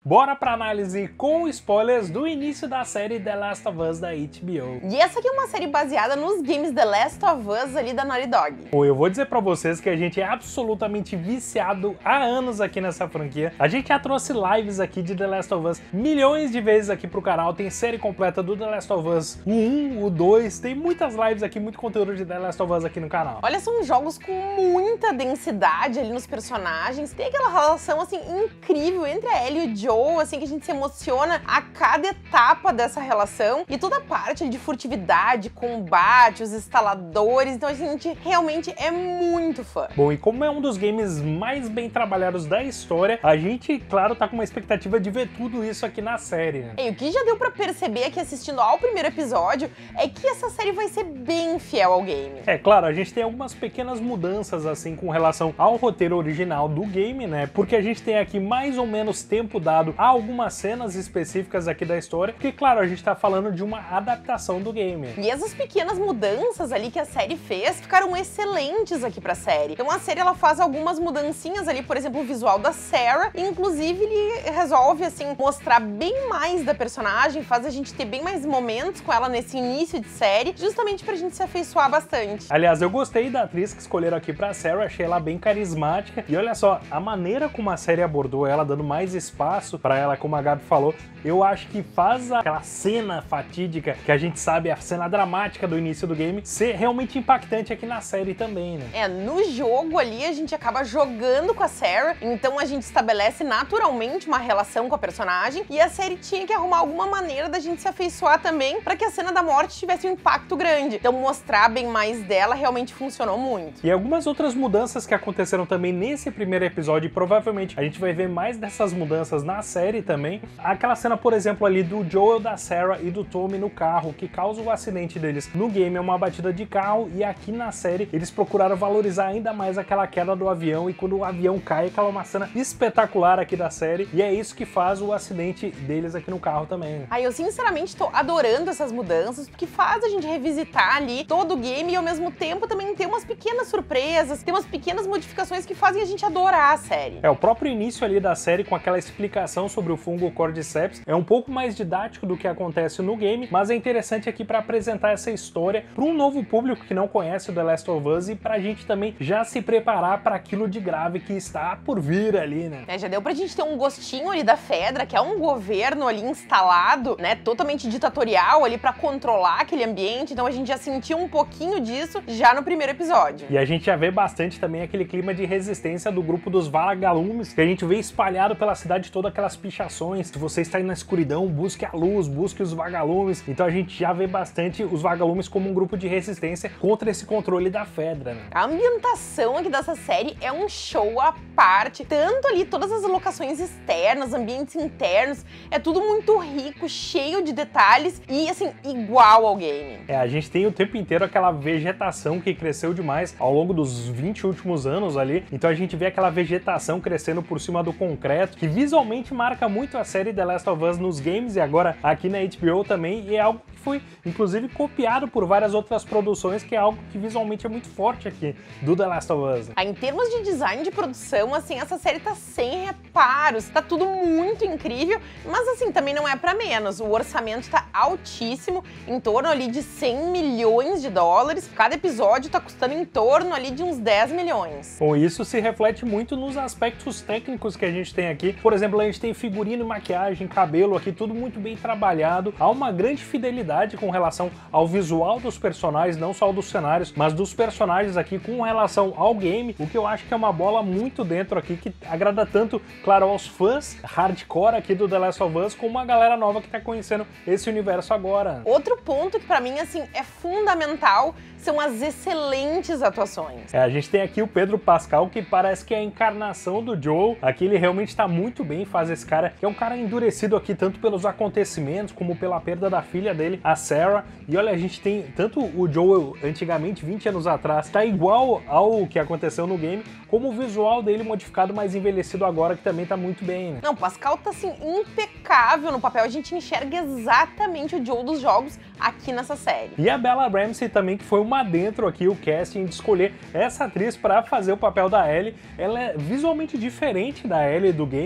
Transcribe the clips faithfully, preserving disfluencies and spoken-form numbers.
Bora pra análise com spoilers do início da série The Last of Us da H B O. E essa aqui é uma série baseada nos games The Last of Us ali da Naughty Dog. Pô, eu vou dizer pra vocês que a gente é absolutamente viciado há anos aqui nessa franquia. A gente já trouxe lives aqui de The Last of Us milhões de vezes aqui pro canal. Tem série completa do The Last of Us, o um, o dois, tem muitas lives aqui, muito conteúdo de The Last of Us aqui no canal. Olha, são jogos com muita densidade ali nos personagens. Tem aquela relação, assim, incrível entre a Ellie e o Joe, assim, que a gente se emociona a cada etapa dessa relação. E toda a parte ali de furtividade, combate, os instaladores. Então a gente realmente é muito fã. Bom, e como é um dos games mais bem trabalhados da história, a gente, claro, tá com uma expectativa de ver tudo isso aqui na série, né? E o que já deu pra perceber aqui assistindo ao primeiro episódio é que essa série vai ser bem fiel ao game. É, claro, a gente tem algumas pequenas mudanças, assim, com relação ao roteiro original do game, né? Porque a gente tem aqui mais ou menos tempo dado a algumas cenas específicas aqui da história, porque, claro, a gente tá falando de uma adaptação do game. E essas pequenas mudanças ali que a série fez ficaram excelentes aqui pra série. Então a série, ela faz algumas mudancinhas ali, por exemplo, o visual da Sarah, e inclusive ele resolve, assim, mostrar bem mais da personagem, faz a gente ter bem mais momentos com ela nesse início de série, justamente pra gente se afeiçoar bastante. Aliás, eu gostei da atriz que escolheram aqui pra Sarah, achei ela bem carismática, e olha só, a maneira como a série abordou ela, dando mais espaço pra ela, como a Gabi falou, eu acho que faz aquela cena fatídica, que a gente sabe, a cena dramática do início do game, ser realmente impactante aqui na série também, né? É, no jogo ali a gente acaba jogando com a Sarah, então a gente estabelece naturalmente uma relação com a personagem, e a série tinha que arrumar alguma maneira da gente se afeiçoar também, pra que a cena da morte tivesse um impacto grande. Então mostrar bem mais dela realmente funcionou muito. E algumas outras mudanças que aconteceram também nesse primeiro episódio, e provavelmente a gente vai ver mais dessas mudanças na série também. Aquela cena, por exemplo, ali do Joel, da Sarah e do Tommy no carro, que causa o acidente deles no game, é uma batida de carro, e aqui na série eles procuraram valorizar ainda mais aquela queda do avião, e quando o avião cai, aquela é uma cena espetacular aqui da série, e é isso que faz o acidente deles aqui no carro também, né? Aí eu sinceramente tô adorando essas mudanças, porque faz a gente revisitar ali todo o game e ao mesmo tempo também ter umas pequenas surpresas, tem umas pequenas modificações que fazem a gente adorar a série. É, o próprio início ali da série com aquela explicação sobre o fungo Cordyceps é um pouco mais didático do que acontece no game, mas é interessante aqui para apresentar essa história para um novo público que não conhece o The Last of Us, e pra gente também já se preparar para aquilo de grave que está por vir ali, né? É, já deu pra gente ter um gostinho ali da Fedra, que é um governo ali instalado, né, totalmente ditatorial ali pra controlar aquele ambiente, então a gente já sentiu um pouquinho disso já no primeiro episódio. E a gente já vê bastante também aquele clima de resistência do grupo dos vagalumes, que a gente vê espalhado pela cidade toda, aquelas pichações, se você está aí na escuridão, busque a luz, busque os vagalumes. Então a gente já vê bastante os vagalumes como um grupo de resistência contra esse controle da Fedra, né? A ambientação aqui dessa série é um show à parte, tanto ali todas as locações externas, ambientes internos, é tudo muito rico, cheio de detalhes e, assim, igual ao game. É, a gente tem o tempo inteiro aquela vegetação que cresceu demais ao longo dos vinte últimos anos ali, então a gente vê aquela vegetação crescendo por cima do concreto, que visualmente marca muito a série The Last of Us nos games e agora aqui na H B O também, e é algo que foi, inclusive, copiado por várias outras produções, que é algo que visualmente é muito forte aqui do The Last of Us. Ah, em termos de design de produção, assim, essa série tá sem reparos, tá tudo muito incrível, mas assim, também não é pra menos, o orçamento tá altíssimo, em torno ali de cem milhões de dólares, cada episódio tá custando em torno ali de uns dez milhões. Bom, isso se reflete muito nos aspectos técnicos que a gente tem aqui, por exemplo, a gente tem figurino, maquiagem, cabelo aqui, tudo muito bem trabalhado, há uma grande fidelidade com relação ao visual dos personagens, não só dos cenários, mas dos personagens aqui com relação ao game, o que eu acho que é uma bola muito dentro aqui, que agrada tanto, claro, aos fãs hardcore aqui do The Last of Us, como a galera nova que tá conhecendo esse universo agora. Outro ponto que pra mim, assim, é fundamental são as excelentes atuações. É, a gente tem aqui o Pedro Pascal, que parece que é a encarnação do Joel. Aqui ele realmente tá muito bem, faz esse cara, que é um cara endurecido aqui, tanto pelos acontecimentos, como pela perda da filha dele, a Sarah. E olha, a gente tem tanto o Joel antigamente, vinte anos atrás, tá igual ao que aconteceu no game, como o visual dele modificado, mais envelhecido agora, que também tá muito bem, né? Não, o Pascal tá, assim, impecável no papel, a gente enxerga exatamente o Joel dos jogos aqui nessa série. E a Bella Ramsey também, que foi uma dentro aqui, o casting de escolher essa atriz para fazer o papel da Ellie. Ela é visualmente diferente da Ellie do game,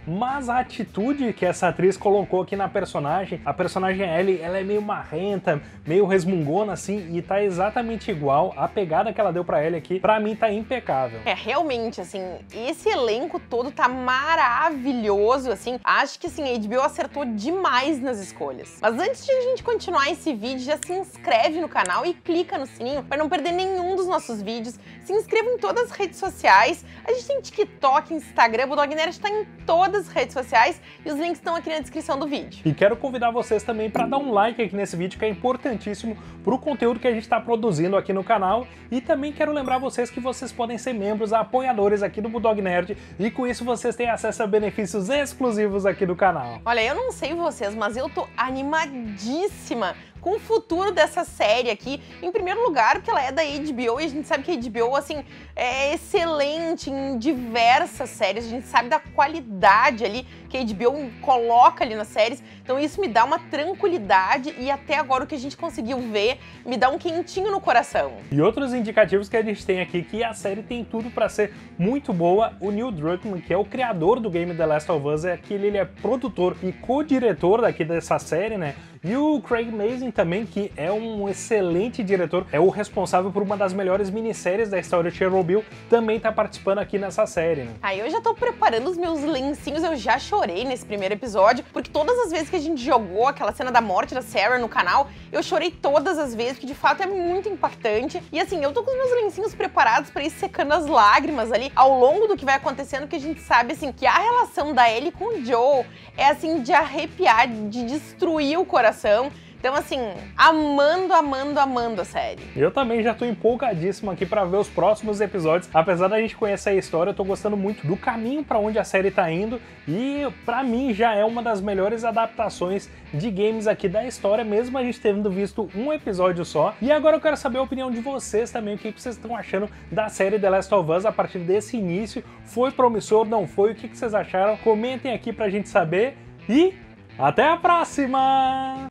mas a atitude que essa atriz colocou aqui na personagem, a personagem Ellie, ela é meio marrenta, meio resmungona assim, e tá exatamente igual. A pegada que ela deu pra Ellie aqui, pra mim tá impecável. É, realmente, assim, esse elenco todo tá maravilhoso, assim. Acho que, assim, a H B O acertou demais nas escolhas. Mas antes de a gente continuar esse vídeo, já se inscreve no canal e clica no sininho para não perder nenhum dos nossos vídeos. Se inscreva em todas as redes sociais. A gente tem TikTok, Instagram, o Bulldog Nerd está em todas as redes sociais e os links estão aqui na descrição do vídeo. E quero convidar vocês também para dar um like aqui nesse vídeo, que é importantíssimo para o conteúdo que a gente está produzindo aqui no canal. E também quero lembrar vocês que vocês podem ser membros, apoiadores aqui do Bulldog Nerd, e com isso vocês têm acesso a benefícios exclusivos aqui do canal. Olha, eu não sei vocês, mas eu tô animadíssima com o futuro dessa série aqui. Em primeiro lugar, porque ela é da H B O e a gente sabe que a H B O, assim, é excelente em diversas séries. A gente sabe da qualidade ali que a H B O coloca ali nas séries. Então isso me dá uma tranquilidade e até agora o que a gente conseguiu ver me dá um quentinho no coração. E outros indicativos que a gente tem aqui, que a série tem tudo pra ser muito boa. O Neil Druckmann, que é o criador do game The Last of Us, é aquele, ele é produtor e co-diretor daqui dessa série, né? E o Craig Mazin também, que é um excelente diretor, é o responsável por uma das melhores minisséries da história de Chernobyl, também tá participando aqui nessa série, né? Aí eu já tô preparando os meus lencinhos, eu já chorei nesse primeiro episódio, porque todas as vezes que a gente jogou aquela cena da morte da Sarah no canal, eu chorei todas as vezes, porque de fato é muito impactante. E assim, eu tô com os meus lencinhos preparados pra ir secando as lágrimas ali ao longo do que vai acontecendo, porque a gente sabe, assim, que a relação da Ellie com o Joel é, assim, de arrepiar, de destruir o coração. Então, assim, amando, amando, amando a série. Eu também já tô empolgadíssimo aqui pra ver os próximos episódios. Apesar da gente conhecer a história, eu tô gostando muito do caminho pra onde a série tá indo. E pra mim já é uma das melhores adaptações de games aqui da história, mesmo a gente tendo visto um episódio só. E agora eu quero saber a opinião de vocês também, o que vocês estão achando da série The Last of Us a partir desse início. Foi promissor, não foi? O que vocês acharam? Comentem aqui pra gente saber. E até a próxima!